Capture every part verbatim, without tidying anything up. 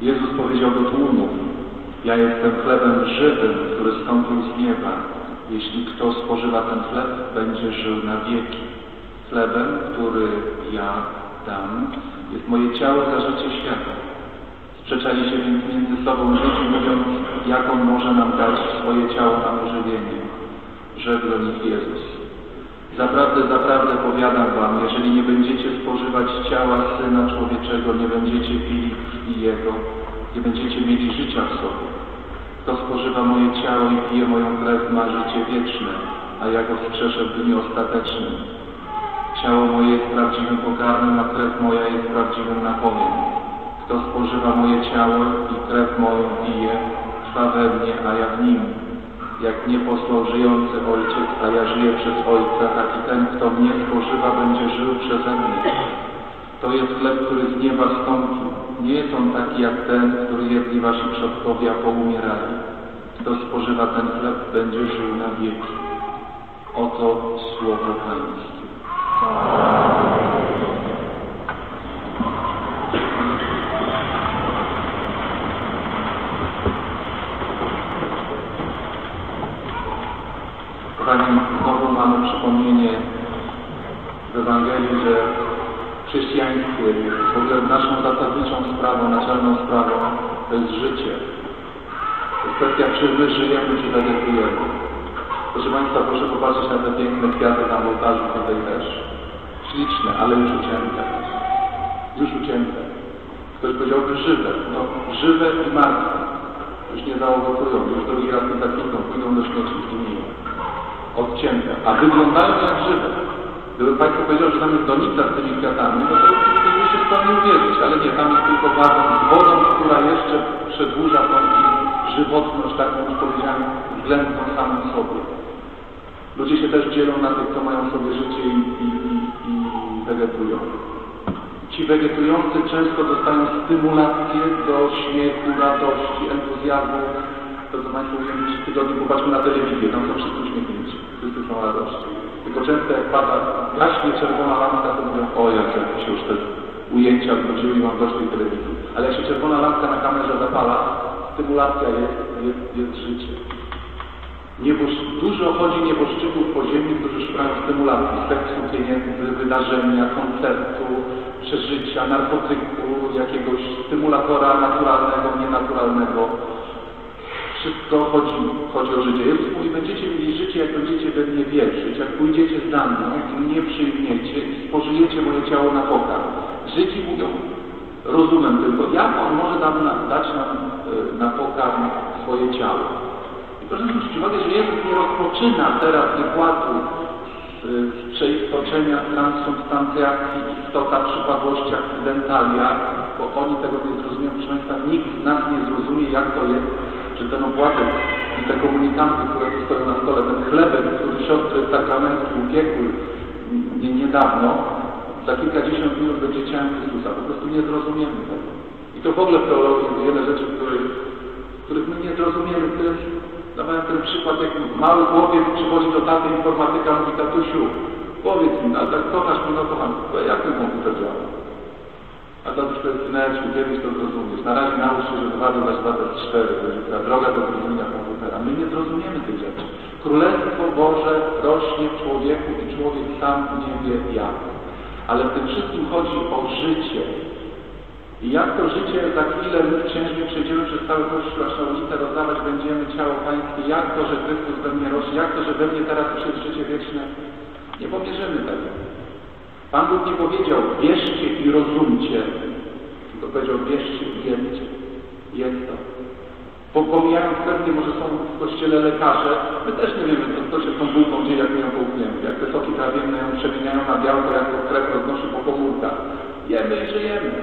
Jezus powiedział do tłumu: ja jestem chlebem żywym, który zstąpił z nieba. Jeśli kto spożywa ten chleb, będzie żył na wieki. Chlebem, który ja dam, jest moje ciało za życie świata. Sprzeczali się więc między sobą Żydzi, mówiąc, jak on może nam dać swoje ciało na pożywienie. Rzekł do nich Jezus: zaprawdę, zaprawdę powiadam wam, jeżeli nie będziecie spożywać ciała Syna Człowieczego, nie będziecie pili krwi Jego, nie będziecie mieli życia w sobie. Kto spożywa moje ciało i pije moją krew, ma życie wieczne, a ja go wstrzeszę w dniu ostatecznym. Ciało moje jest prawdziwym pokarmem, a krew moja jest prawdziwym napojem. Kto spożywa moje ciało i krew moją pije, trwa we mnie, a ja w nim. Jak mnie posłał żyjący Ojciec, a ja żyję przez Ojca, tak i ten, kto mnie spożywa, będzie żył przeze mnie. To jest chleb, który z nieba zstąpił. Nie jest on taki jak ten, który jedli wasi przodkowie, a poumierali. Kto spożywa ten chleb, będzie żył na wieki. Oto słowo Pańskie. Kochani, znowu mamy przypomnienie w Ewangelii, że chrześcijaństwie jest w ogóle naszą zasadniczą sprawą, naczelną sprawą to jest życie. To jest kwestia, czy my żyjemy, czy wegetujemy. Proszę Państwa, proszę popatrzeć na te piękne kwiaty na ołtarzu tutaj też. Śliczne, ale już ucięte. Już ucięte. Ktoś powiedziałby żywe. No, żywe i martwe. Już nie zaowocują, już drugi raz nie zakwitną, pójdą do śmieci w gniją. Odcięte. A wyglądają jak żywe. Gdyby Państwo powiedział, że tam jest donica z tymi kwiatami, no to by się w to nie uwierzyć, ale nie, tam jest tylko wazon z wodą, która jeszcze przedłuża tą żywotność, taką już powiedziałem, względną samą sobie. Ludzie się też dzielą na tych, co mają sobie życie i, i, i, i wegetują. Ci wegetujący często dostają stymulację do śmiechu, radości, entuzjazmu. To co Państwo mówią, że w tygodniu popatrzmy na telewizję, tam są wszyscy uśmiechnięci, wszyscy są radości. Tylko często jak pada, gaśnie czerwona lampka, to mówią, o jak się już te ujęcia wchodziły i mam dość tej telewizji. Ale jak się czerwona lampka na kamerze zapala, stymulacja jest, jest, jest życie. Nieboż, dużo chodzi nieboszczyków po ziemi, którzy szukają stymulacji, seksu, pieniędzy, wydarzenia, koncertu, przeżycia, narkotyku, jakiegoś stymulatora naturalnego, nienaturalnego. Wszystko chodzi, chodzi o życie. Jezus mówi, będziecie mieli życie, jak będziecie we mnie wierzyć, jak pójdziecie za mną i mnie przyjmiecie i spożyjecie moje ciało na pokarm. Żydzi mówią, rozumiem tylko, jak on może nam dać nam na pokarm swoje ciało. I proszę zwrócić uwagę, że Jezus nie rozpoczyna teraz wykładu z przeistoczenia, transubstancjacji, istota, przypadłości, akcydentalia, bo oni tego nie zrozumieją. Proszę Państwa, nikt z nas nie zrozumie, jak to jest, że ten opłatek i te komunikanty, które tu stoją na stole, ten chlebek, który siostry sakramentu upiekły niedawno, za kilkadziesiąt minut będzie ciałem Chrystusa. Po prostu nie zrozumiemy tego. I to w ogóle w teologii jest wiele rzeczy, których, których my nie zrozumiemy. To jest, dawałem ten przykład, jak mały chłopiec przychodzi do taty informatyka, mówi, tatusiu, powiedz mi, a tak kochasz mnie, no kocham, jak ten komputer działa? A tatuś to jest syneczku, kiedyś to zrozumiesz. Na razie naucz się, że dwa dodać dwa to jest cztery, to jest ta droga do zrozumienia komputera. My nie zrozumiemy tych rzeczy. Królestwo Boże rośnie w człowieku i człowiek sam nie wie jak. Ale w tym wszystkim chodzi o życie. I jak to życie za chwilę my w księżnie przejdziemy przez cały Kościół, aż na ulicę rozdawać będziemy ciało Pańskie, jak to, że Chrystus we mnie rośnie, jak to, że we mnie teraz już jest życie wieczne, nie pomierzymy tego. Pan Bóg nie powiedział, wierzcie i rozumcie, tylko powiedział, wierzcie i jedzcie. Jest to. Pomijając kwestię, może są w kościele lekarze, my też nie wiemy, co, co się z tą bułką dzieje, jak my ją połkniemy. Jak te soki trawienne ją przemieniają na białko, jak to krew roznosi po komórkach. Jemy i żyjemy.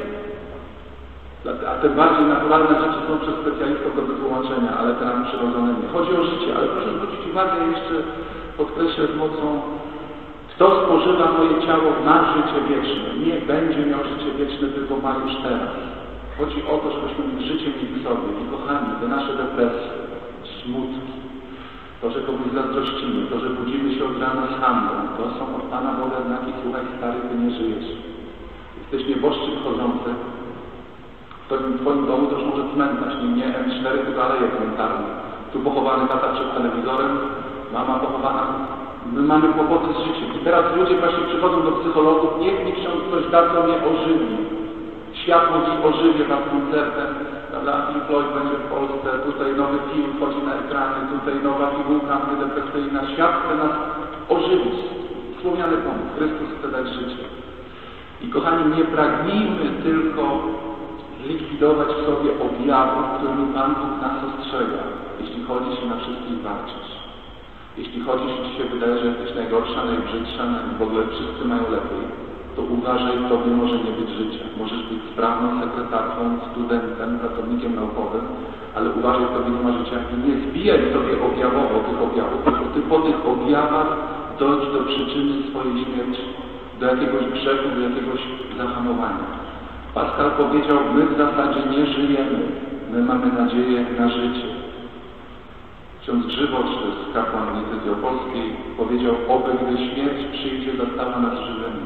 A te bardziej naturalne rzeczy są przez specjalistów do wytłumaczenia, ale te nam przyrodzone nie. Chodzi o życie, ale proszę zwrócić uwagę, jeszcze podkreślę z mocą, kto spożywa moje ciało, ma życie wieczne. Nie będzie miał życie wieczne, tylko ma już teraz. Chodzi o to, żebyśmy mieli życie mieli w sobie. I kochani, te nasze depresje, smutki, to, że komuś zazdrościmy, to, że budzimy się od rana z handlą, to są od Pana Boga znaki, słuchaj stary, ty nie żyjesz. Jesteś nieboszczyk chodzący, W twoim, twoim domu to już może cmentarz, nie, nie M cztery, tylko aleje cmentarne. Tu pochowany tata przed telewizorem, mama pochowana. My mamy kłopoty z życiem. I teraz ludzie właśnie przychodzą do psychologów, niech mi ksiądz coś da, co mnie ożywi. Świat mówi, ożywię was koncertem, prawda? Pink Floyd będzie w Polsce, tutaj nowy film wchodzi na ekrany, tutaj nowa pigułka antydepresyjna. Świat chce nas ożywić. Wspomniany pomysł. Chrystus chce dać życie. I kochani, nie pragnijmy tylko zlikwidować w sobie objawów, którymi Pan Bóg nas ostrzega, jeśli chodzi się na wszystkich walczyć. Jeśli chodzi, że Ci się wydaje, że jesteś najgorsza, najbrzydsza, i w ogóle wszyscy mają lepiej, to uważaj, Tobie może nie być życia. Możesz być sprawną sekretarką, studentem, pracownikiem naukowym, ale uważaj, Tobie nie ma życia i nie zbijaj sobie objawowo tych objawów, tylko Ty po tych objawach dojdź do przyczyny swojej śmierci, do jakiegoś grzechu, do jakiegoś zahamowania. Pascal powiedział, my w zasadzie nie żyjemy, my mamy nadzieję na życie. Ksiądz Grzywocz, to jest kapłan Diecezji Opolskiej, powiedział, oby gdy śmierć przyjdzie, zastała nas żywymi.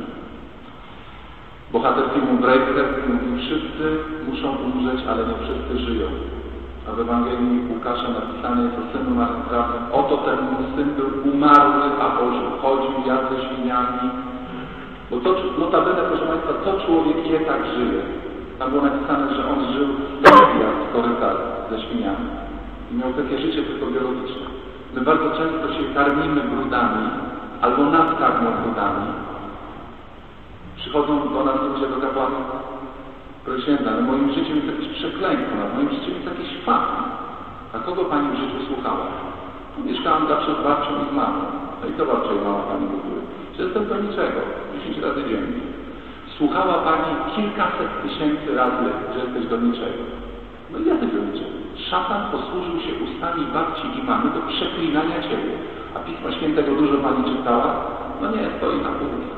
Bohater filmu Braveheart mówił, wszyscy muszą umrzeć, ale nie wszyscy żyją. A w Ewangelii Łukasza napisane jest o synu marnotrawnym, oto ten mój syn był umarły, a ożył, chodził, jadł ze świniami. Bo to, notabene, proszę Państwa, co człowiek je, tak żyje. Tam było napisane, że on żył w korytarzu ze świniami. I miał takie życie tylko biologiczne. My bardzo często się karmimy brudami, albo nas karmią brudami. Przychodzą do nas ludzie do kapłana, proszę święta, ale moim życiem jest jakieś przekleństwo, nad moim życiem jest jakiś fakt. A kogo Pani w życiu słuchała? Mieszkałam zawsze z babcią i z mamą. No i to babcia i mama Pani mówiły, że jestem do niczego, dziesięć razy dziennie. Słuchała Pani kilkaset tysięcy razy, że jesteś do niczego. No i jesteś do niczego. Szatan posłużył się ustami babci i mamy do przeklinania Ciebie. A Pisma Świętego dużo Pani czytała? No nie, stoi na półce.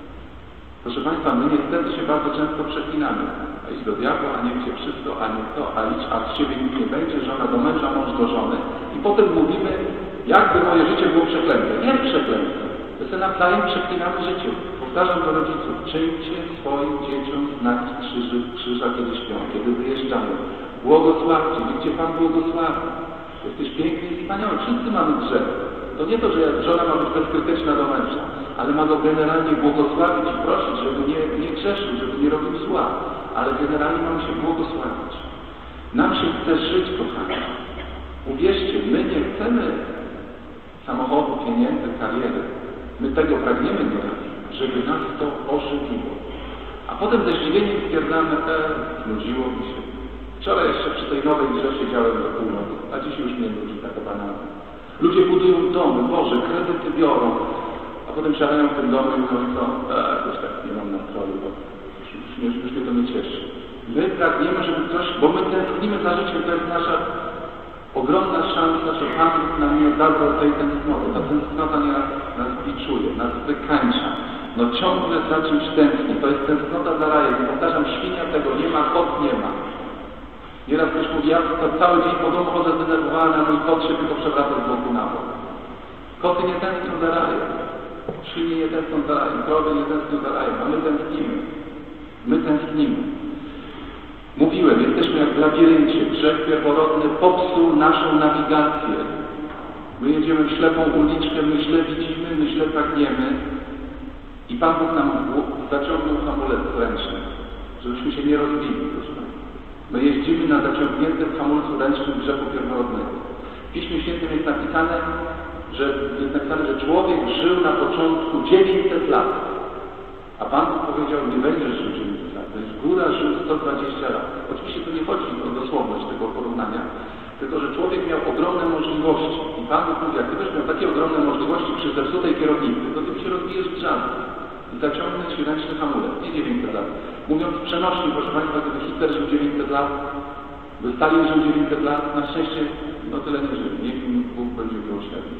Proszę Państwa, my niestety się bardzo często przeklinamy. A idź do diabła, a nie gdzie wszystko, a nie to, a idź, a z Ciebie nic nie będzie, żona do męża, mąż do żony. I potem mówimy, jakby moje życie było przeklęte. Nie przeklęte. My sobie nawzajem przeklinamy życie. Powtarzam do rodziców, czyńcie swoim dzieciom znaki krzyży, krzyża, kiedy śpią, kiedy wyjeżdżają. Błogosławcie, niech Cię Pan błogosławi. Jesteś piękny i wspaniały. Wszyscy mamy grzech. To nie to, że żona ma być bezkrytyczna do męża, ale ma go generalnie błogosławić i prosić, żeby nie, nie grzeszył, żeby nie robił zła. Ale generalnie mamy się błogosławić. Nam się chce żyć, kochani. Uwierzcie, my nie chcemy samochodu, pieniędzy, kariery. My tego pragniemy nieraz, żeby nas to ożywiło. A potem ze zdziwieniem stwierdzamy, e, znudziło mi się. Wczoraj jeszcze przy tej nowej grze siedziałem do północy, a dziś już mnie nudzi taka banalna. Ludzie budują domy, Boże, kredyty biorą, a potem siadają w tym domu i mówią, co, eee, już tak nie mam nastroju, bo już, już, już mnie to nie cieszy. My pragniemy, żeby coś, bo my tęsknimy za życiem, to jest nasza ogromna szansa, że Pan nam nie zabrał tej tęsknoty. Ta tęsknota nieraz nas biczuje, nas wykańcza. No ciągle za czymś tęskni, to jest tęsknota za rajem. Powtarzam, świnia tego nie ma, kot nie ma. Nieraz ktoś mówi, ja cały dzień po domu chodzę zdenerwowany, a mój kot się tylko przewraca z boku na bok. Koty nie tęsknią za rajem. Świnie nie tęsknią za rajem. Krowy nie tęsknią za rajem. A my tęsknimy. My tęsknimy. Mówiłem, jesteśmy jak w labiryncie. Grzech pierworodny popsuł naszą nawigację. My jedziemy w ślepą uliczkę, my źle widzimy, my źle pragniemy. I Pan Bóg nam zaciągnął hamulec ręczny, żebyśmy się nie rozbili. My jeździmy na zaciągniętym hamulcu ręcznym grzechu pierworodnego. W Piśmie Świętym jest napisane, że, jest napisane, że człowiek żył na początku dziewięćset lat. A Pan Bóg powiedział, nie będziesz żył dziewięćset lat, więc góra żył sto dwadzieścia lat. Oczywiście tu nie chodzi o dosłowność tego porównania, tylko że człowiek miał ogromne możliwości. I Pan Bóg mówi, jak ty będziesz miał takie ogromne możliwości przy zepsutej kierownicy, to ty się rozbijesz w drzazgi. I zaciągnąć ci ręczny hamulec, nie dziewięćset lat. Mówiąc przenośnie, proszę Państwa, gdyby Hitler żył dziewięćset lat, by Stalin żył dziewięćset lat, na szczęście no tyle nie żył. Niech im Bóg będzie miłosierny.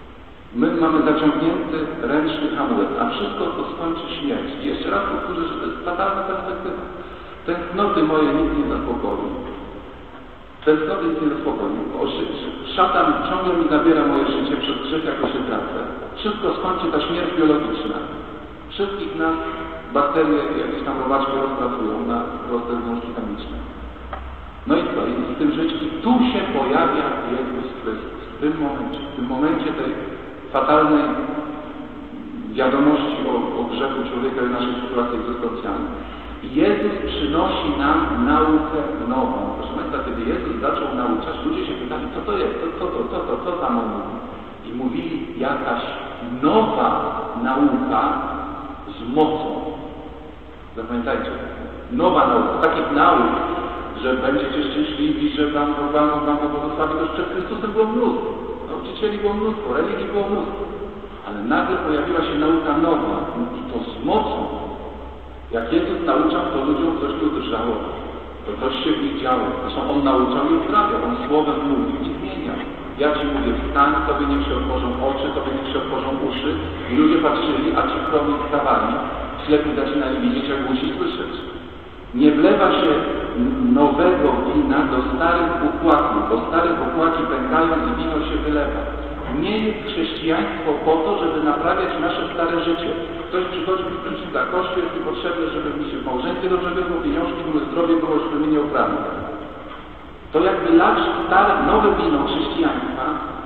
My mamy zaciągnięty ręczny hamulec, a wszystko to skończy śmierć. I jeszcze raz powtórzę, że to jest fatalna perspektywa. Tęsknoty moje nic nie zaspokoi. Tęsknoty nic nie zaspokoi. Szatan ciągle mi zabiera moje życie, przez grzech jako się tracę. Wszystko skończy ta śmierć biologiczna. Wszystkich nas bakterie, jakieś tam robaczki rozpracują na proste związki chemiczne. tu się pojawia Jezus Chrystus. W tym momencie, w tym momencie tej fatalnej wiadomości o, o grzechu człowieka i naszej sytuacji egzystencjalnej. I Jezus przynosi nam naukę nową. Proszę Państwa, kiedy Jezus zaczął nauczać, ludzie się pytali, co to jest, co to, co to, co tam on mówi. I mówili jakaś nowa nauka z mocą. Zapamiętajcie, nowa nauka, takich nauk, że będziecie szczęśliwi, że Wam Wam Wam błogosławi, to już przed Chrystusem było mnóstwo. Nauczycieli było mnóstwo, religii było mnóstwo. Ale nagle pojawiła się nauka nowa i to z mocą. Jak Jezus nauczał, to ludziom coś tu drżało. To coś się w nich działo. Zresztą On nauczał i uzdrawiał. On słowem mówił i zmieniał. Ja Ci mówię, wstań, Tobie niech się otworzą oczy, Tobie niech się otworzą uszy. I ludzie patrzyli, a ci chromi wstawali. Ślepi zaczynali widzieć, jak głusi słyszeć. Nie wlewa się nowego wina do starych układów, bo stare układy pękają i wino się wylewa. Nie jest chrześcijaństwo po to, żeby naprawiać nasze stare życie. Ktoś przychodzi mi i dla Kościół jest mi potrzebny, żeby mi się w małżeństwie dobrze było, pieniążki były, zdrowie było, żeby mnie nie okradł. To jakby lać stare, nowe wino chrześcijaństwa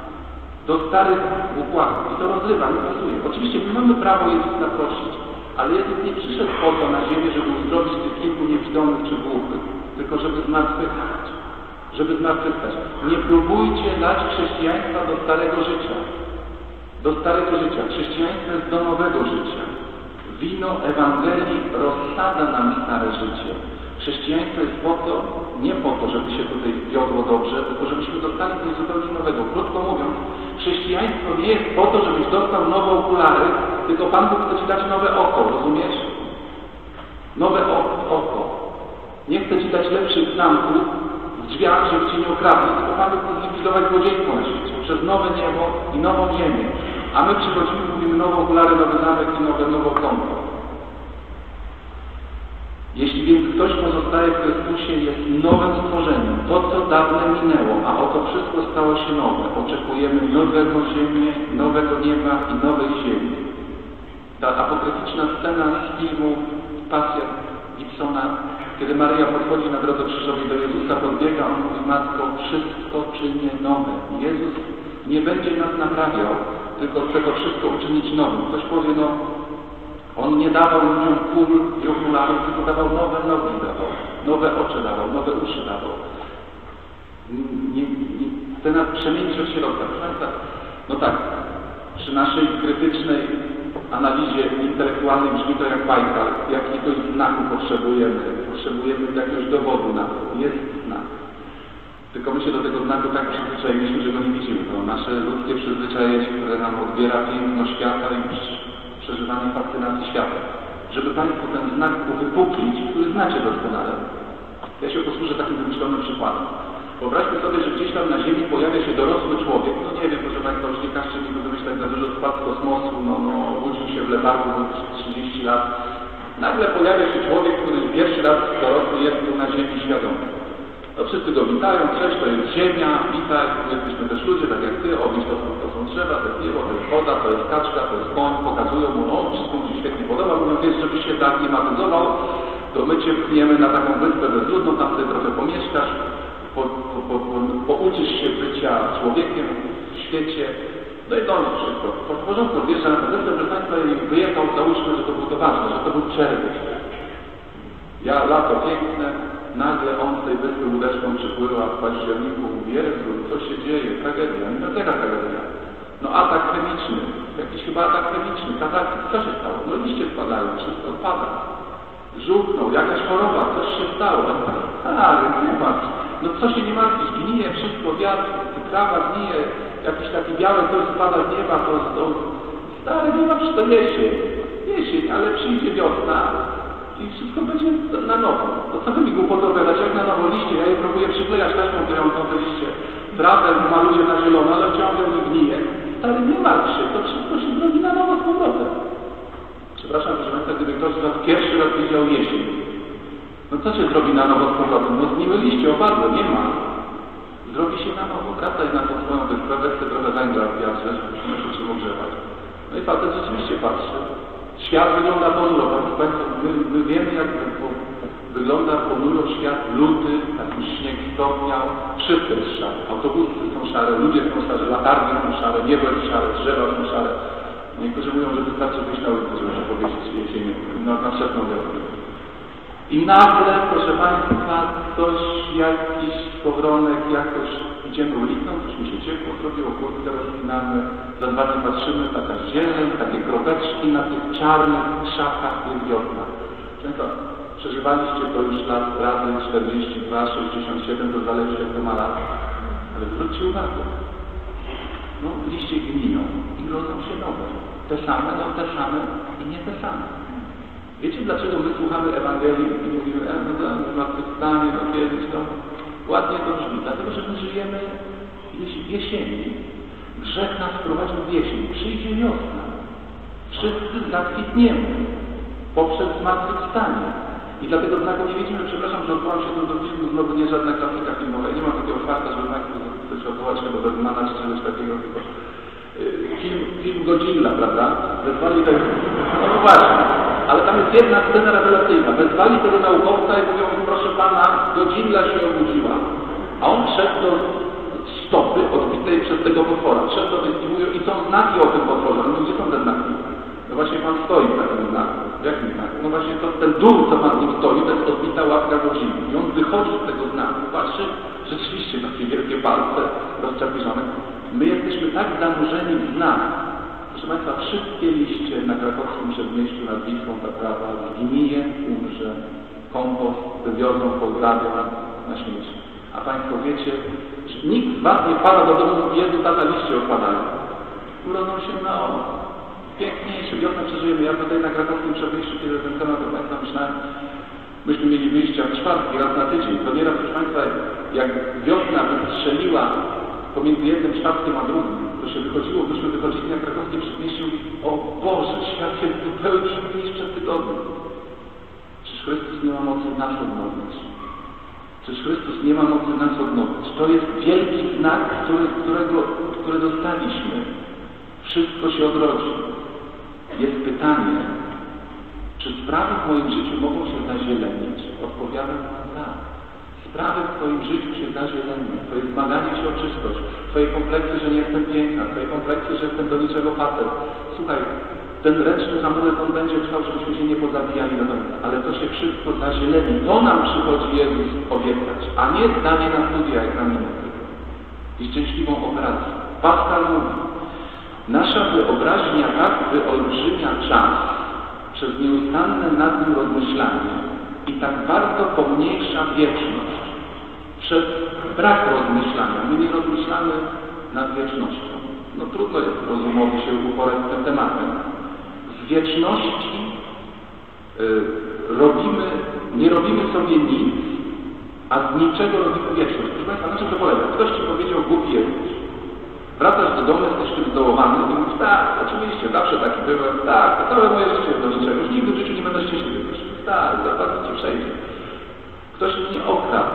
do starych układów. I to rozrywa, nie pasuje. Oczywiście my mamy prawo Jezusa prosić, ale Jezus nie przyszedł po to na ziemię, żeby uzdrowić tych kilku niewidomych czy głuchych, tylko żeby zmartwychwstać. Żeby zmartwychwstać. Nie próbujcie lać chrześcijaństwa do starego życia. Do starego życia. Chrześcijaństwo jest do nowego życia. Wino Ewangelii rozsadza nam stare życie. Chrześcijaństwo jest po to, nie po to, żeby się tutaj wiodło dobrze, tylko żebyśmy dostali coś zupełnie nowego. Krótko mówiąc, chrześcijaństwo nie jest po to, żebyś dostał nowe okulary, tylko Pan Bóg chce Ci dać nowe oko, rozumiesz? Nowe oko. Nie chce Ci dać lepszych zamków w drzwiach, żeby Cię nie okradli, tylko Pan Bóg chce zlikwidować złodziejstwo na świecie przez nowe niebo i nową ziemię. A my przychodzimy, mówimy nowe okulary, nowy zamek i nowe, nowe konto. Jeśli więc ktoś pozostaje w Chrystusie, jest nowym stworzeniem. To, co dawne minęło, a oto wszystko stało się nowe. Oczekujemy nowego ziemię, nowego nieba i nowej ziemi. Ta apokryficzna scena z filmu Pasja Gibsona, kiedy Maryja podchodzi na drodze krzyżowej do Jezusa, podbiega, on mówi, Matko, wszystko czynię nowe. Jezus nie będzie nas naprawiał, tylko chce to wszystko uczynić nowym. Ktoś powie, no, On nie dawał ludziom kul i okularów, tylko dawał nowe nogi, dawał, nowe oczy dawał, nowe uszy dawał. Nie, nie, chce nas przemienić od środka. No tak, przy naszej krytycznej analizie intelektualnej brzmi to jak bajka, jakiegoś znaku potrzebujemy, potrzebujemy jakiegoś dowodu na to. Jest znak. Tylko my się do tego znaku tak przyzwyczailiśmy, że go nie widzimy. To nasze ludzkie przyzwyczajenie, które nam odbiera piękno świata i przeżywanie fascynacji światem. Żeby Państwu ten znak uwypuklić, który znacie doskonale. Ja się posłużę takim wymyślonym przykładem. Wyobraźmy sobie, że gdzieś tam na Ziemi pojawia się dorosły człowiek. No nie wiem, proszę Państwa, już nie każcie mi go wymyślać za dużo spadł z kosmosu, no, no obudził się w letargu trzydzieści lat. Nagle pojawia się człowiek, który pierwszy raz dorosły jest tu na Ziemi świadomy. No wszyscy go witają, cześć, to jest ziemia, witaj, jesteśmy też ludzie, tak jak ty, o widzisz, to, to są drzewa, to jest niebo, to jest woda, to jest kaczka, to jest koń, pokazują mu, no wszystko mu się świetnie podoba, mówią, wiesz, żebyś się tak klimatyzował, to my cię pchniemy na taką wyspę bezludną, tam sobie trochę pomieszkasz, po, po, po, po, pouczysz się bycia człowiekiem w świecie, no i to wszystko. W porządku, wiesz, że na tę wyspę, że Państwa wyjechał, załóżmy, że to był to ważne, że to był czerwiec. Ja lato piękne, nagle on z tej wyspy łódeczką przypływa w październiku, mówi, Jezu, co się dzieje, tragedia, no jaka tragedia? No atak chemiczny, jakiś chyba atak chemiczny, atak, co się stało? No liście spadają, wszystko pada. Żółknął, jakaś choroba, coś się stało. Ale nie martw. No co się nie martwić, gnije wszystko, wiatr, trawa gnije, jakiś taki biały coś spada z nieba, to, to stary, nie martw, to jesień, jesień, ale przyjdzie wiosna i wszystko będzie na nowo. To co wy mi głupoty opowiadać, jak na nowo liście, ja je próbuję przyklejać taśmą klejącą te liście, trawę maluję na zielono, ale ciągle nie gnije. Stary, nie martw się, to wszystko się zrobi na nowo z powrotem. Przepraszam, proszę Państwa, gdyby ktoś z Was pierwszy raz widział jesień, no co się zrobi na nowo z powrotem? No zgniły liście, opadły, nie ma. Zrobi się na nowo. Wracaj na tą swoją wyspę, weź trochę węgla w wiatrze, żebyśmy się czym ogrzewać. No i facet rzeczywiście patrzy. Świat wygląda ponuro. My, my wiemy, jak wygląda ponuro świat luty, taki śnieg stopniał, wszystko jest szare. Autobusy są szare, ludzie są szare, latarnie są szare, niebo jest szare, drzewa są szare. Niektórzy mówią, że wystarczy wyjść na ulicę, żeby powiesić jesienię na, na szepną wiosnę. I nagle, proszę Państwa, coś, jakiś skowronek, jakoś idziemy ulicą, coś mi się ciepło zrobiło, kurtkę rozpinamy, za dwa dni patrzymy, taka zieleń, takie kropeczki na tych czarnych krzakach jest wiosna. Często przeżywaliście to już lat razy czterdzieści dwa, sześćdziesiąt siedem, to zależy jak to ma lat. Ale zwróćcie uwagę, no liście gniją i rodzą się nowe. Te same, no te same i nie te same. Wiecie, dlaczego my słuchamy Ewangelii i mówimy, e, no to zmartwychwstanie, no kiedyś, no ładnie to brzmi, dlatego, że my żyjemy w jesieni. Grzech nas wprowadził w jesień. Przyjdzie wiosna. Wszyscy zakwitniemy poprzez zmartwychwstanie. I dlatego znakomicie widzimy, przepraszam, że odwołam się tu do filmu, znowu nie żadna klasika filmowa. Ja nie mam takiego farta, żeby chcę się odwołać tego Bergmana czy czegoś takiego, tylko film, film Godzilla, prawda? Wezwali tego, no właśnie, ale tam jest jedna scena rewelacyjna. Wezwali tego naukowca i mówią, proszę pana, Godzilla się obudziła. A on szedł do stopy odbitej przez tego potwora. Szedł do tej i mówią, i są znaki o tym potworze. No gdzie są te znaki? No właśnie pan stoi na tym znaku. Jakim znaku? No właśnie to, ten dół, co pan nim stoi, to jest odbita łapka Godzilla. I on wychodzi z tego znaku, patrzy, rzeczywiście takie wielkie palce rozczarpiżone. My jesteśmy tak zanurzeni w znak. Proszę Państwa, wszystkie liście na krakowskim przedmieściu nad Wisłą, ta trawa zgnije, umrze, kompost wywiozą, pozdrawią na śmieci. A Państwo wiecie, że nikt z Was nie pada do domu, Jezu, tata, liście opadają. Urodzą się na owoc. Piękniejsze. Wiosnę przeżyjemy. Ja tutaj na krakowskim przedmieściu, kiedy ten temat do Państwa myślałem, myśmy mieli wyjścia w czwartki, raz na tydzień. To nieraz, proszę Państwa, jak wiosna wystrzeliła pomiędzy jednym czwartkiem a drugim, to się wychodziło, byśmy wychodzili na krakowskim przedmieściu, o Boże, świat jest zupełnie inny niż przed tygodniem. Czyż Chrystus nie ma mocy nas odnowić? Czyż Chrystus nie ma mocy nas odnowić? To jest wielki znak, który, którego, który dostaliśmy. Wszystko się odrodzi. Jest pytanie, czy sprawy w moim życiu mogą się zazielenić? Odpowiadam tak. Sprawy w Twoim życiu się zazielenią. Twoje zmaganie się o czystość, Twoje kompleksy, że nie jestem piękna, Twoje kompleksy, że jestem do niczego facet. Słuchaj, ten ręczny hamulec, on będzie trwał, żebyśmy się nie pozabijali do końca. Ale to się wszystko zazieleni. To nam przychodzi Jezus obiecać, a nie zdanie na studia egzaminowe. I szczęśliwą operację. Pascal mówi, nasza wyobraźnia tak wyolbrzymia czas przez nieustanne nad nim rozmyślanie i tak bardzo pomniejsza wieczność przez brak rozmyślania. My nie rozmyślamy nad wiecznością. No trudno jest rozumowi się uporać z tym tematem. Z wieczności y, robimy, nie robimy sobie nic, a z niczego robimy wieczność. Proszę Państwa, na czym to polega? Ktoś Ci powiedział, głupi jesteś. Wracasz do domu, jesteś tym zdołowany i mówisz, tak, oczywiście, zawsze taki byłem, tak, to całe moje życie jest do niczego, już nigdy w życiu nie będę szczęśliwy. Tak, zaraz Ci przejdzie. Ktoś mnie okradł.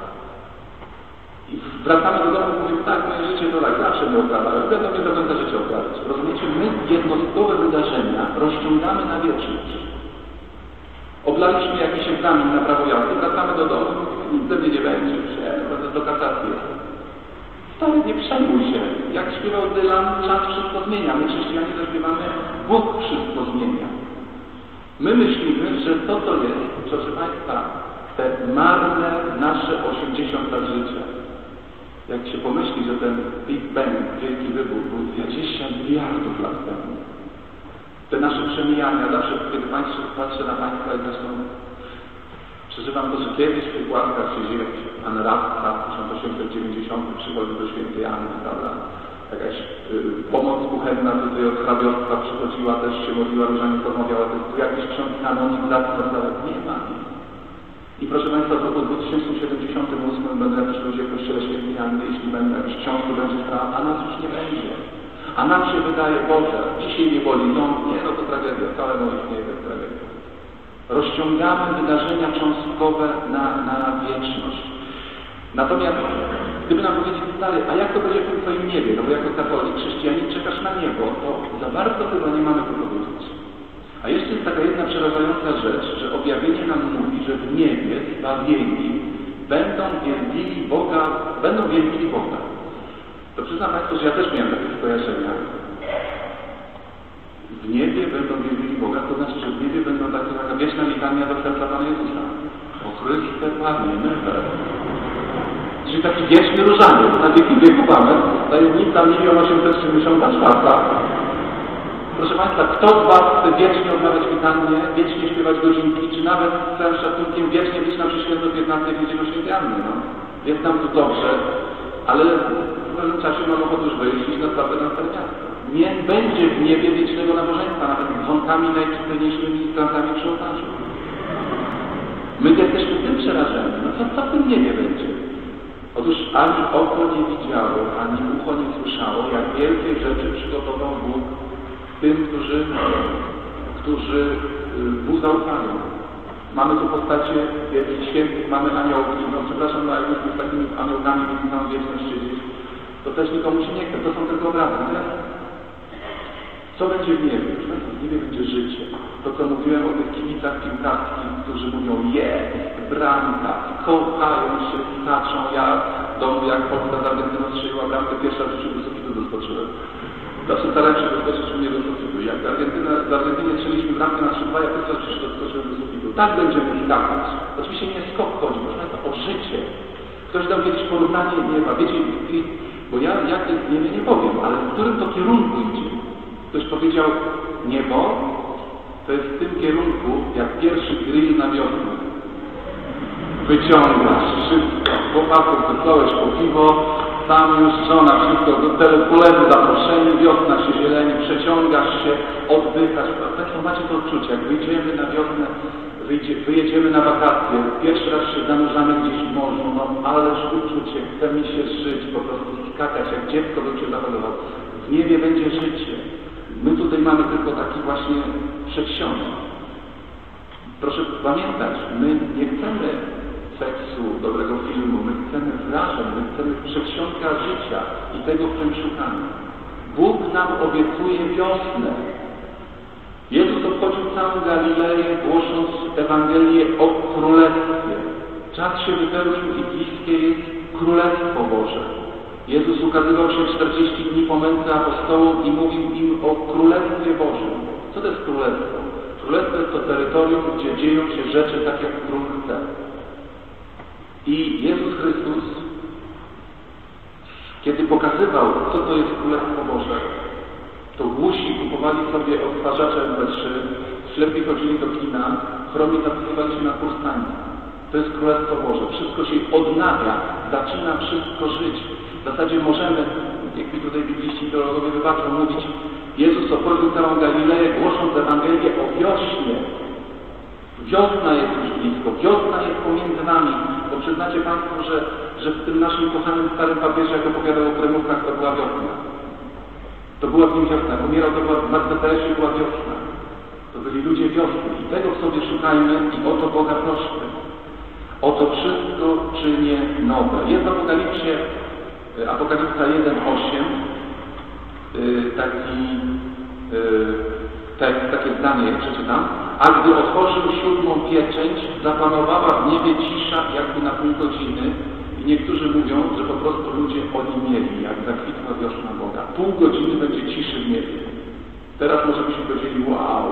I wracamy do domu i mówimy, tak, moje życie to tak, zawsze mnie okradł, ale będą mnie do końca życia okradać. Rozumiecie, my jednostkowe wydarzenia rozciągamy na wieczność. Oblaliśmy jakiś egzamin na prawo jazdy, wracamy do domu i mówimy, nic ze mnie nie będzie, to do kasacji jest. Stary, nie przejmuj się. Jak śpiewał Dylan, czas wszystko zmienia. My chrześcijanie zaśpiewamy, Bóg wszystko zmienia. My myślimy, że to to jest, proszę Państwa, te marne nasze osiemdziesiąt lat życia. Jak się pomyśli, że ten Big Bang, wielki wybuch, był dwadzieścia miliardów lat temu. Te nasze przemijania, zawsze kiedy Państwo patrzę na Państwa i zresztą przeżywam to, że kiedyś w tych łaskach siedziłem Anrasta w tysiąc osiemset dziewięćdziesiątym przychodzi do świętej Anny, prawda? Jakaś y, pomoc kuchenna tutaj od hrabiostwa przychodziła, też się modliła, różami rozmawiała, to jest tu jakiś ksiądz kanonik, zapisał, nie ma. I proszę Państwa, w roku dwa tysiące siedemdziesiątym ósmym będą jakiś ludzie w kościele świętej Anny, jeśli będą jakiś ksiądz, to będzie sprawa, a nas już nie będzie. A nam się wydaje, Boże, dzisiaj mnie boli ząb, nie, no to tragedia, całe moje istnieje to jest tragedia. Rozciągamy wydarzenia cząstkowe na, na wieczność. Natomiast gdyby nam powiedzieć, stary, a jak to będzie w tym Twoim niebie? No bo jako katolik, chrześcijanin czekasz na niebo, to za bardzo chyba nie mamy co powiedzieć. A jeszcze jest taka jedna przerażająca rzecz, że objawienie nam mówi, że w niebie zbawieni będą wielbili Boga, będą wielbili Boga. To przyznam Państwu, że ja też miałem takie skojarzenia. W niebie będą wielbili Boga, to znaczy, że w niebie będą takie, taka wieczna litania do serca Pana Jezusa. O Chryste Panie, never. Czyli taki wieczny różaniec, na wieki wieku mamy, tajemnica milion osiemset siedemdziesiąt cztery. Proszę Państwa, kto z Was chce wiecznie odmawiać witannie, wiecznie śpiewać godzinki, czy nawet z całym szacunkiem wiecznie być na przyświętu piętnastej godziny oświęcamy, no? Jest nam tu dobrze, ale w pewnym czasie mamy ochotę już wyjść i na spacer na Starniasto. Nie będzie w niebie wiecznego nabożeństwa, nawet z dzwonkami najczytelniejszymi ministrantami przy ołtarzu. My jesteśmy tym przerażeni. No co, co w tym niebie będzie? Otóż ani oko nie widziało, ani ucho nie słyszało, jak wielkie rzeczy przygotował Bóg tym, którzy, którzy Mu zaufają. Mamy tu postacie wielkich świętych, mamy aniołki. No przepraszam, no jakbyśmy z takimi aniołkami mieli całą wieczność siedzieć, to też nikomu się nie chce. To są tylko obrazy. Nie? Co będzie w niebie? W niebie będzie życie. To, co mówiłem o tych kibicach piłkarskich, którzy mówią jest, bramka, kochają się, skaczą. Ja w domu, jak Polska z Argentyną strzeliła bramkę, pierwsza w życiu do sufitu doskoczyłem. Zawsze starałem się doskoczyć u mnie do sufitu. Jak z Argentyny, z Argentyny strzeliśmy bramkę na trzy dwa, ja pierwsza w życiu doskoczyłem do sufitu. Tak będziemy skakać. Oczywiście nie skok chodzi, można to o życie. Ktoś dał kiedyś porównanie nieba. Wiecie, bo ja jak jest niebie nie powiem, ale w którym to kierunku idzie? Ktoś powiedział, niebo to jest w tym kierunku, jak pierwszy grill na wiosnę. Wyciągasz wszystko, chłopaków wysłałeś po piwo, tam już żona, wszystko, koledzy zaproszeni, wiosna się zieleni, przeciągasz się, oddychasz. Tak macie to odczucie, jak wyjdziemy na wiosnę, wyjdzie, wyjedziemy na wakacje, pierwszy raz się zanurzamy gdzieś w morzu, no ależ uczucie, chce mi się żyć, po prostu skakać, jak dziecko bym się zachowywał. W niebie będzie życie. My tutaj mamy tylko taki właśnie przedsionek. Proszę pamiętać, my nie chcemy seksu, dobrego filmu, my chcemy wrażeń, my chcemy przedsionka życia i tego w tym szukamy. Bóg nam obiecuje wiosnę. Jezus obchodził całą Galileję, głosząc Ewangelię o Królestwie. Czas się wypełnił i bliskie jest Królestwo Boże. Jezus ukazywał się czterdzieści dni po męce apostołom i mówił im o Królestwie Bożym. Co to jest Królestwo? Królestwo jest to terytorium, gdzie dzieją się rzeczy tak, jak Król chce. I Jezus Chrystus, kiedy pokazywał, co to jest Królestwo Boże, to głusi kupowali sobie odtwarzacze em pe trzy, ślepi chodzili do kina, chromi zapisywali się na kurs tańca. To jest Królestwo Boże. Wszystko się odnawia, zaczyna wszystko żyć. W zasadzie możemy, jak mi tutaj bibliści teologowie wybaczą, mówić, Jezus obchodził całą Galileję, głosząc Ewangelię o wiośnie. Wiosna jest już blisko, wiosna jest pomiędzy nami, bo przyznacie Państwo, że, że w tym naszym kochanym starym papierze, jak opowiadał o kremówkach, to była wiosna. To była w nim wiosna. Umierał, to była w Mercedesie, była wiosna. To byli ludzie wiosny i tego w sobie szukajmy i o to Boga prośmy. Oto wszystko czynię nowe. Jest w Apokalipsie, Apokalipsa jeden osiem, taki tekst, takie zdanie przeczytam. A gdy otworzył siódmą pieczęć, zapanowała w niebie cisza jakby na pół godziny i niektórzy mówią, że po prostu ludzie oni mieli, jak zakwitła wiosna Boga. Pół godziny będzie ciszy w niebie. Teraz może byśmy powiedzieli, wow,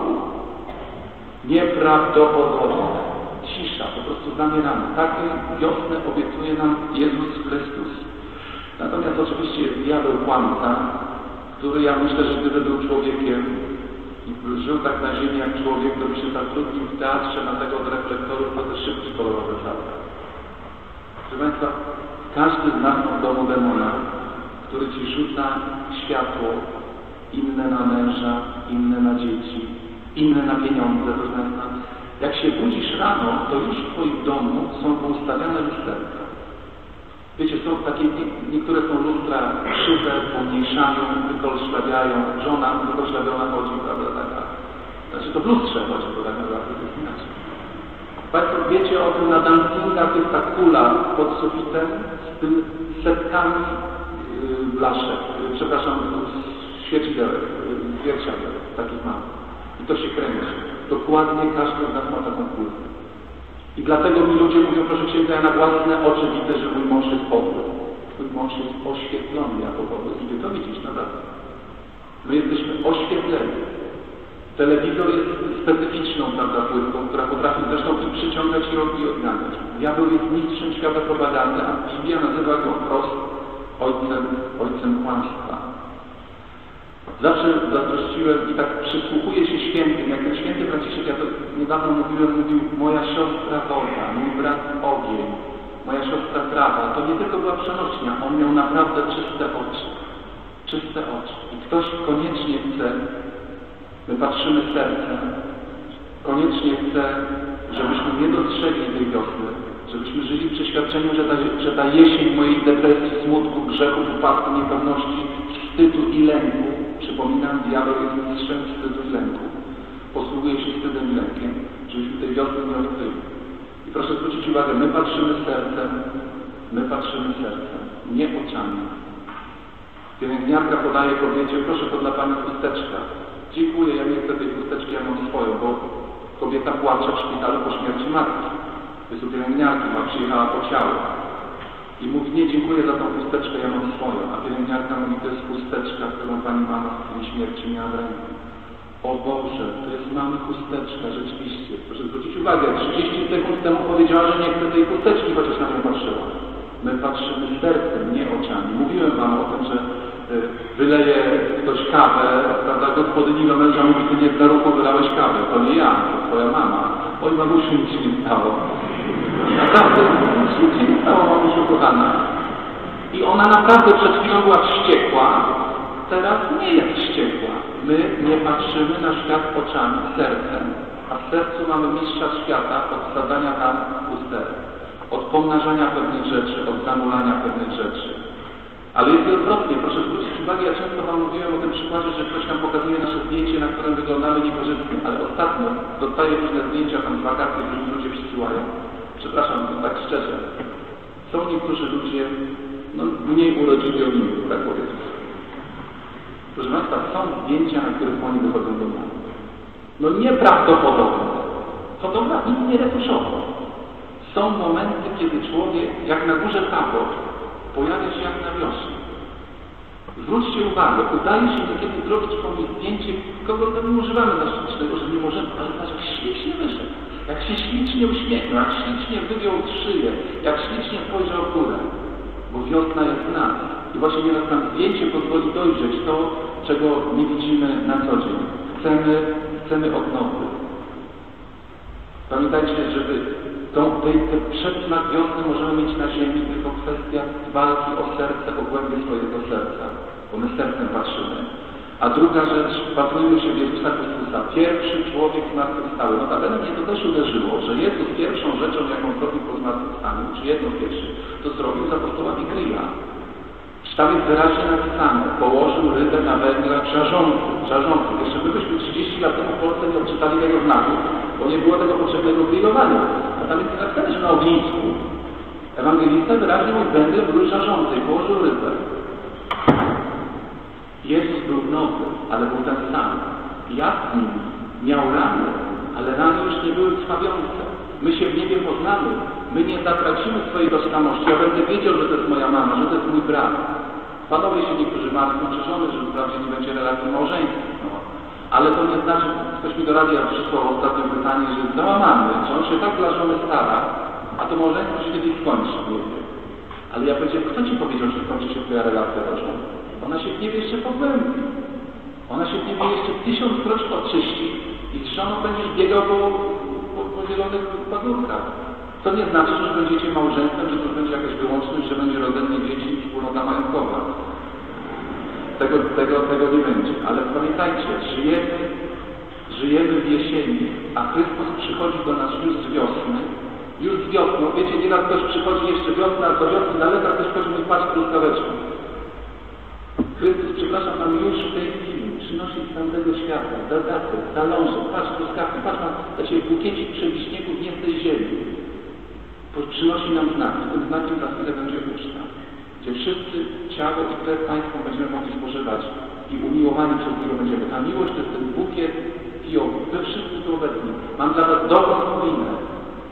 nieprawdopodobne. Cisza, po prostu zamieramy. Taką wiosnę obiecuje nam Jezus Chrystus. Natomiast oczywiście jest diabeł kłamca, który ja myślę, że gdyby był człowiekiem i żył tak na ziemi jak człowiek, to by się zatrudnił w teatrze na tego od reflektorów, to też szybki kolorowy żarta. Proszę Państwa, każdy z nas w domu demona, który Ci rzuca światło, inne na męża, inne na dzieci, inne na pieniądze, proszę Państwa. Jak się budzisz rano, to już w Twoim domu są poustawiane lusterka. Wiecie, są takie, niektóre są lustra krzywe, pomniejszają, wykolszlawiają, żona wykolszlawiona chodzi, prawda, taka. Znaczy to w lustrze chodzi, bo tak naprawdę to jest inaczej. Państwo wiecie o tym, na dancingach jest ta kula pod sufitem z tym setkami yy, blaszek, yy, przepraszam, świecidełek, yy, zwierciadełek, takich mam. I to się kręci. Dokładnie każdy z nas ma taką kulę. I dlatego mi ludzie mówią, proszę księdza, ja na własne oczy widzę, że mój mąż jest podły. Twój mąż jest oświetlony jako podły. I ty to widzisz, naprawdę. My jesteśmy oświetleni. Telewizor jest specyficzną, prawda, płytką, która potrafi zresztą i przyciągać i odganiać. Diabeł jest mistrzem świata propagandy, a Biblia nazywa go wprost ojcem, ojcem kłamstwa. Zawsze zazdrościłem i tak przysłuchuję się świętym, jak ten święty Franciszek, ja to niedawno mówiłem, mówił, moja siostra woda, mój brat ogień, moja siostra trawa. To nie tylko była przenośnia, on miał naprawdę czyste oczy. Czyste oczy. I ktoś koniecznie chce, my patrzymy sercem, koniecznie chce, żebyśmy nie dostrzegli tej wiosny, żebyśmy żyli w przeświadczeniu, że ta, że ta jesień mojej depresji, smutku, grzechu, upadku, niepewności, wstydu i lęku, przypominam, diabeł jest mistrzem wstydu i lęku, posługuje się wstydem i lękiem, żebyśmy tej wiosny nie odkryli. I proszę zwrócić uwagę, my patrzymy sercem, my patrzymy sercem, nie oczami. Pielęgniarka podaje kobiecie, proszę, to dla Pani chusteczka. Dziękuję, ja nie chcę tej chusteczki, ja mam swoją, bo kobieta płacze w szpitalu po śmierci matki. Jest u pielęgniarki, ma przyjechała po ciało. I mówi, nie, dziękuję za tą chusteczkę, ja mam swoją. A pielęgniarka mówi, to jest chusteczka, którą Pani mama w chwili śmierci miała w ręku. O Boże, to jest mamy chusteczka, rzeczywiście. Proszę zwrócić uwagę, trzydzieści sekund temu powiedziała, że nie chce tej chusteczki, chociaż na nią patrzyła. My patrzymy sercem, nie oczami. Mówiłem Wam o tym, że wyleje ktoś kawę, prawda, gospodyni do męża mówi, ty nie z daruchu wylałeś kawę. To nie ja, to twoja mama. Oj, mamusiu, nic się nie stało. Naprawdę, nic się nie stało, mamusiu kochana. I ona naprawdę przed chwilą była wściekła, teraz nie jest wściekła. My nie patrzymy na świat oczami, sercem, a w sercu mamy mistrza świata od wsadzania tam usterek, od pomnażania pewnych rzeczy, od zamulania pewnych rzeczy. Ale jest odwrotnie, proszę zwrócić uwagę, ja często Wam mówiłem o tym przykładzie, że ktoś nam pokazuje nasze zdjęcie, na którym wyglądamy niekorzystnie, ale ostatnio dostaję różne zdjęcia tam z wakacji, które ludzie przysyłają. Przepraszam, tak szczerze. Są niektórzy ludzie, no mniej urodzili od innych, tak powiedzmy. Proszę Państwa, są zdjęcia, na których oni wychodzą do mnie. No nieprawdopodobne. Fotograf nic nie retuszował. Są momenty, kiedy człowiek, jak na górze Tabor, pojawia się jak na wiośnie. Zwróćcie uwagę, udaje się niekiedy zrobić komuś zdjęcie, kogo tam nie używamy za ślicznego, że nie możemy, ale patrz, jak ślicznie wyszedł, jak się ślicznie uśmiechnął, jak ślicznie wygiął szyję, jak ślicznie spojrzał w górę, bo wiosna jest w nas. I właśnie nieraz nam zdjęcie pozwoli dojrzeć to, czego nie widzimy na co dzień. Chcemy, chcemy odnowy. Pamiętajcie, żeby Tą, tej, ten przedsmak wiosny możemy mieć na ziemi, tylko kwestia walki o serce, o głębię swojego serca, bo my sercem patrzymy. A druga rzecz, patrujmy się w Jezusa Chrystusa. Pierwszy człowiek zmartwychwstały. No tak, mnie to też uderzyło, że Jezus pierwszą rzeczą, jaką zrobił po zmartwychwstaniu, czy jedną pierwszy, to zrobił z apostołami grilla. Tam jest wyraźnie napisane, położył rybę na węglach żarzących. żarzących. Jeszcze my byśmy trzydzieści lat temu w Polsce nie odczytali tego znaku, bo nie było tego potrzebnego grillowania. A tam jest napisane, że na ognisku ewangelista wyraźnie mówi, węgle były żarzące i położył rybę. Jezus był nowy, ale był ten sam. Jasny, miał rany, ale rany już nie były krwawiące. My się w niebie poznamy. My nie zatracimy swojej tożsamości. Ja będę wiedział, że to jest moja mama, że to jest mój brat. Panowie się niektórzy martwią, czy żony, że wprawdzie nie będzie relacji małżeńskich. No. Ale to nie znaczy, ktoś mi do radia przysłał ostatnie pytanie, że jest załamany, że on się tak dla żony stara, a to małżeństwo się kiedyś skończy. Nie wiem. Ale ja powiedziałem, kto ci powiedział, że skończy się twoja relacja do żony? Ona się w niebie jeszcze pogłębi. Ona się w niebie jeszcze tysiąc kroć oczyści i z żoną będziesz biegał po, po, po zielonych pagórkach. To nie znaczy, że będziecie małżeństwem, że to będzie jakaś wyłączność, że będzie rodzenie dzieci i wspólnota majątkowa. Tego, tego, tego nie będzie. Ale pamiętajcie, żyjemy, żyjemy w jesieni, a Chrystus przychodzi do nas już z wiosny. Już z wiosną. Wiecie, nieraz ktoś przychodzi jeszcze wiosna, a do wiosny daleka ktoś przychodzi mi patrz truskaweczką. Chrystus, przepraszam, nam już w tej chwili przynosi z tamtego świata, dodatek, zalążek, patrz truskawki, patrz na dla Ciebie bukiecik przewiśniegów nie z tej ziemi. Przynosi nam znak. I tym znakiem za chwilę będzie uczta, gdzie wszyscy ciało i krew Pańską będziemy mogli spożywać i umiłowani przez Niego będziemy. Ta miłość to jest ten bukiet fiołków. Wy wszyscy tu obecni. Mam dla Was dobrą nowinę.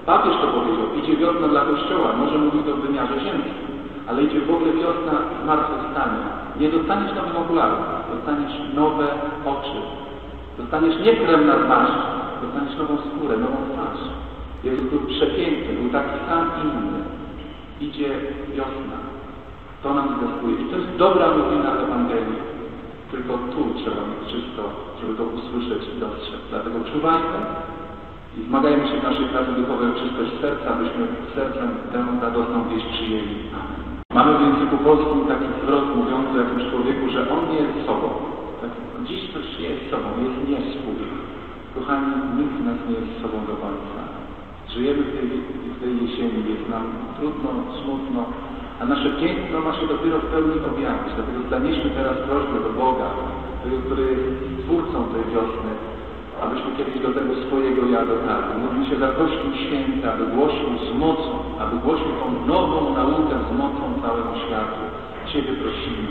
Papież to powiedział, idzie wiosna dla Kościoła, może mówił to w wymiarze ziemskim, ale idzie w ogóle wiosna zmartwychwstania. Nie dostaniesz nowych okularów, dostaniesz nowe oczy. Dostaniesz nie krem na twarz, dostaniesz nową skórę, nową twarz. Jezus był przepiękny, był taki sam inny. Idzie wiosna. To nam zwiastuje. I to jest dobra nowina Ewangelii. Tylko tu trzeba mieć czysto, żeby to usłyszeć i dostrzec. Dlatego czuwajmy i zmagajmy się w naszej pracy duchowej o czystość serca, abyśmy sercem tę radosną wieść przyjęli. Amen. Mamy w języku polskim taki zwrot mówiący o jakimś człowieku, że on nie jest sobą. Tak, dziś coś jest sobą, jest nie swój. Kochani, nikt z nas nie jest sobą do końca. Żyjemy w tej, w tej jesieni, jest nam trudno, smutno, a nasze piękno ma się dopiero w pełni objawić. Dlatego zanieśmy teraz prośbę do Boga, tego, który jest twórcą tej wiosny, abyśmy kiedyś do tego swojego ja dotarli. Módlmy się za Kościół Święty, aby głosił z mocą, aby głosił tą nową naukę z mocą całemu światu. Ciebie prosimy.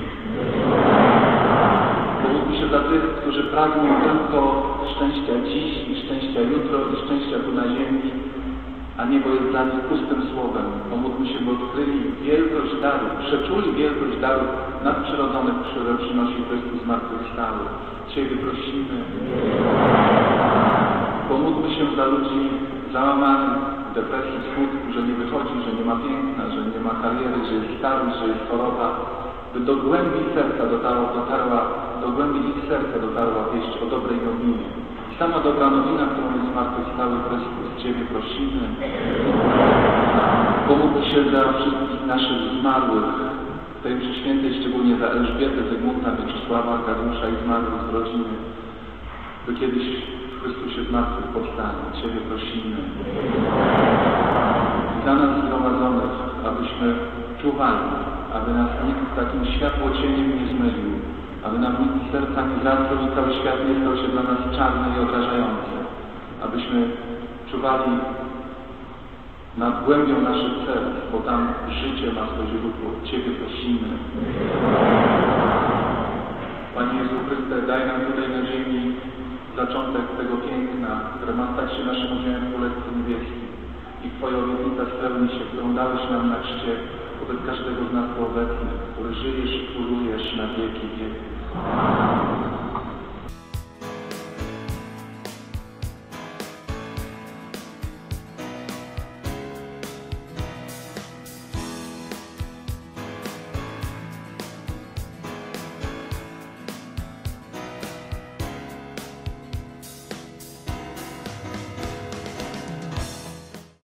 Pomódlmy się za tych, którzy pragną tylko szczęścia dziś i szczęścia jutro i szczęścia tu na ziemi, a niebo jest dla nich pustym słowem. Pomódlmy się, by odkryli wielkość darów, przeczuli wielkość darów nadprzyrodzonych, które przynosi Chrystus zmartwychwstały. Ciebie prosimy. Pomódlmy się za ludzi załamanych w depresji, smutku, że nie wychodzi, że nie ma piękna, że nie ma kariery, że jest starość, że jest choroba, by do głębi serca dotarła, dotarła do głębi ich serca dotarła wieść o dobrej nowinie. Sama dobra nowina, którą jest zmartwychwstały Chrystus, Ciebie prosimy. Pomódl się za wszystkich naszych zmarłych, w tej mszy świętej, szczególnie za Elżbietę, Zygmunta, Mieczysława, Kazusza i zmarłych z rodziny, by kiedyś w Chrystusie zmartwych powstali. Ciebie prosimy. I za nas zgromadzonych, abyśmy czuwali, aby nas nikt takim światłocieniem nie zmylił, aby nam nikt serca nie zatruł i cały świat nie stał się dla nas czarny i odrażający, abyśmy czuwali nad głębią naszych serc, bo tam życie ma swoje źródło. Ciebie prosimy. Panie Jezu Chryste, daj nam tutaj na ziemi zaczątek tego piękna, które ma stać się naszym udziałem w Królestwie Niebieskim. I Twoja obietnica spełni się, którą dałeś nam na chrzcie wobec każdego z nas tu obecnych, który żyjesz i królujesz na wieki wieków.